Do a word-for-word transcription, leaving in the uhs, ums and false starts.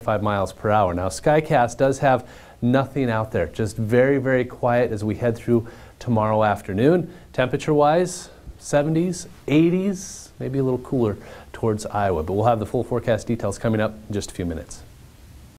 twenty-five miles per hour. Now, Skycast does have nothing out there, just very, very quiet as we head through tomorrow afternoon. Temperature-wise, seventies, eighties, maybe a little cooler towards Iowa. But we'll have the full forecast details coming up in just a few minutes.